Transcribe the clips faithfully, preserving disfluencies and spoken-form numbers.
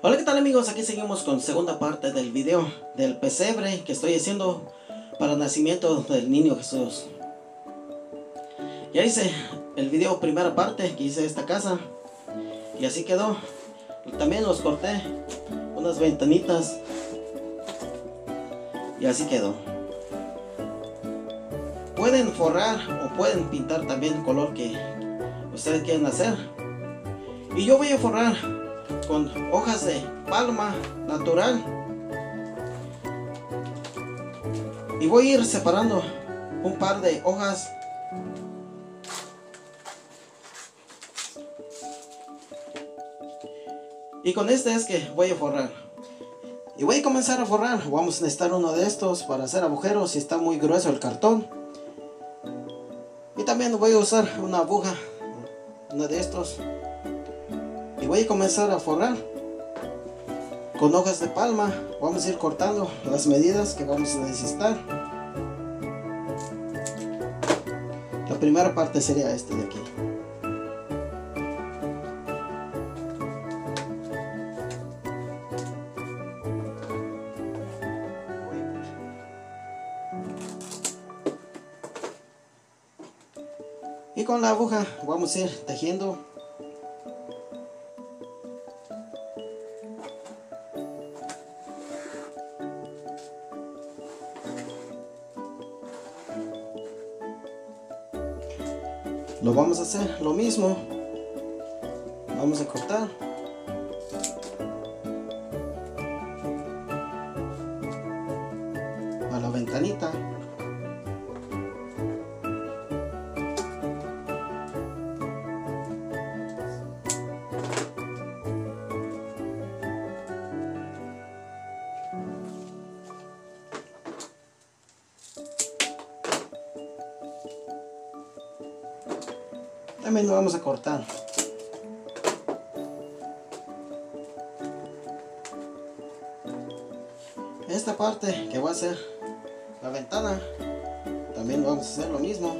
Hola, ¿qué tal amigos? Aquí seguimos con segunda parte del video del pesebre que estoy haciendo para el nacimiento del niño Jesús. Ya hice el video primera parte que hice esta casa y así quedó. También los corté unas ventanitas y así quedó. Pueden forrar o pueden pintar también el color que ustedes quieren hacer. Y yo voy a forrar con hojas de palma natural y voy a ir separando un par de hojas y con este es que voy a forrar y voy a comenzar a forrar. Vamos a necesitar uno de estos para hacer agujeros si está muy grueso el cartón, y también voy a usar una aguja, uno de estos, y voy a comenzar a forrar con hojas de palma. Vamos a ir cortando las medidas que vamos a necesitar. La primera parte sería este de aquí. Y con la aguja vamos a ir tejiendo. Lo vamos a hacer lo mismo. Vamos a cortar. A la ventanita. También lo vamos a cortar. Esta parte que va a ser la ventana, también vamos a hacer lo mismo.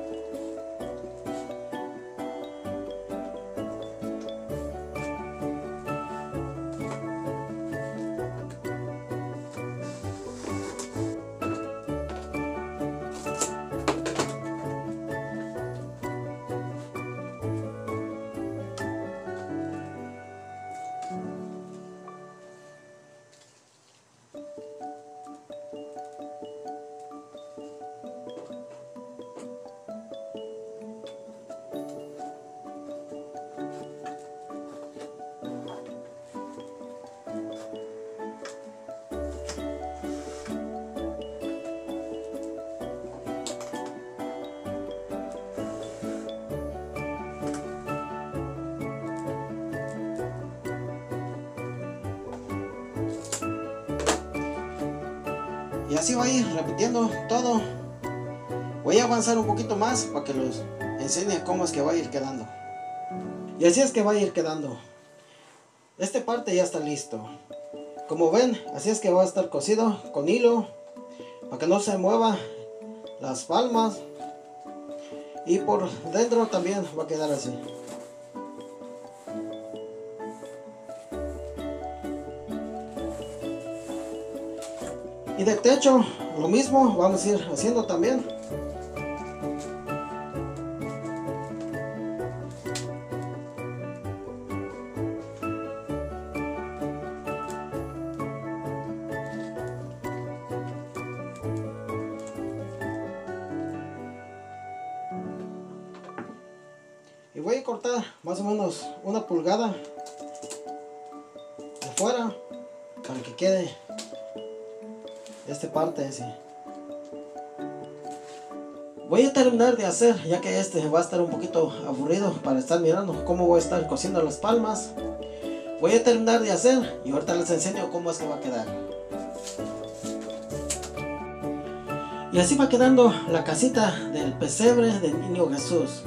Y así va a ir repitiendo todo. Voy a avanzar un poquito más para que los enseñe cómo es que va a ir quedando. Y así es que va a ir quedando. Esta parte ya está listo. Como ven, así es que va a estar cosido con hilo para que no se mueva las palmas. Y por dentro también va a quedar así. Y de techo lo mismo vamos a ir haciendo también. Y voy a cortar más o menos una pulgada de fuera para que quede esta parte así. Voy a terminar de hacer, ya que este va a estar un poquito aburrido para estar mirando cómo voy a estar cosiendo las palmas. Voy a terminar de hacer y ahorita les enseño cómo es que va a quedar. Y así va quedando la casita del pesebre del niño Jesús.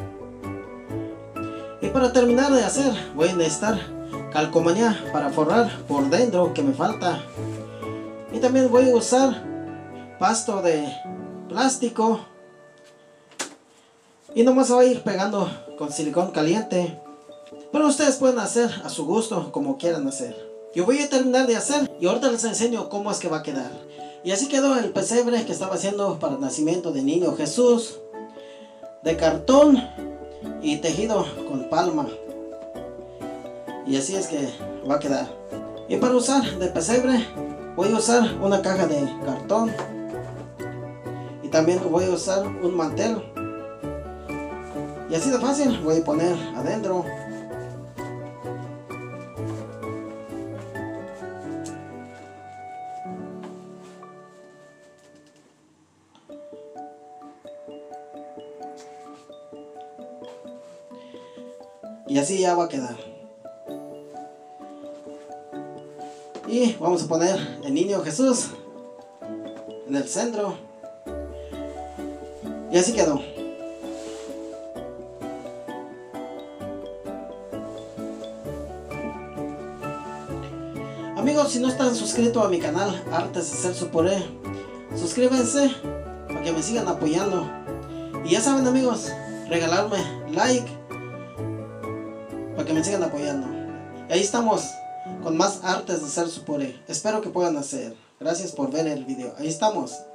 Y para terminar de hacer voy a necesitar calcomanía para forrar por dentro que me falta. Y también voy a usar pasto de plástico. Y nomás se va a ir pegando con silicón caliente. Pero ustedes pueden hacer a su gusto como quieran hacer. Yo voy a terminar de hacer y ahorita les enseño cómo es que va a quedar. Y así quedó el pesebre que estaba haciendo para el nacimiento del niño Jesús, de cartón y tejido con palma. Y así es que va a quedar. Y para usar de pesebre voy a usar una caja de cartón y también voy a usar un mantel. Y así de fácil voy a poner adentro. Y así ya va a quedar. Y vamos a poner el niño Jesús en el centro. Y así quedó. Amigos, si no están suscritos a mi canal Artes de Celso Poré, suscríbanse para que me sigan apoyando. Y ya saben, amigos, regalarme like para que me sigan apoyando. Y ahí estamos con más Artes de Celso Poré. Espero que puedan hacer. Gracias por ver el video. Ahí estamos.